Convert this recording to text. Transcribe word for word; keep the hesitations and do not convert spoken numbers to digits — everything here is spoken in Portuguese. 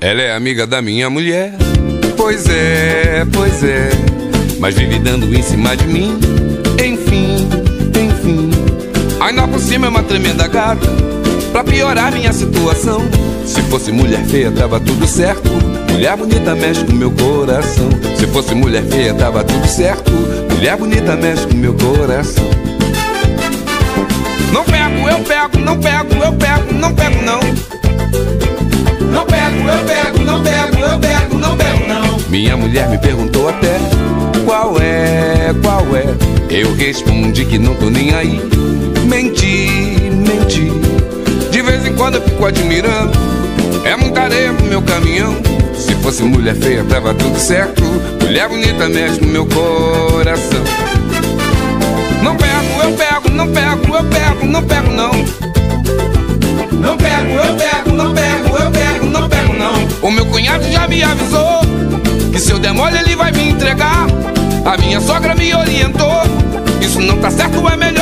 Ela é amiga da minha mulher. Pois é, pois é, mas vive dando em cima de mim. Enfim, enfim, ainda por cima é uma tremenda gata, pra piorar minha situação. Se fosse mulher feia tava tudo certo, mulher bonita mexe com meu coração. Se fosse mulher feia tava tudo certo, mulher bonita mexe com meu coração. Não pego, eu pego, não pego, eu pego, não pego não. Não pego, eu pego, não pego, eu pego, não pego não. Minha mulher me perguntou até qual é, qual é. Eu respondi que não tô nem aí. Menti, menti. De vez em quando eu fico admirando, é muita areia pro meu caminhão. Se fosse mulher feia tava tudo certo, mulher bonita mexe no meu coração. Não pego, eu pego, não pego, eu pego, não pego não. Não pego, eu pego, não pego, eu pego, não pego não. O meu cunhado já me avisou que se eu der mole ele vai me entregar. A minha sogra me orientou, isso não tá certo, é melhor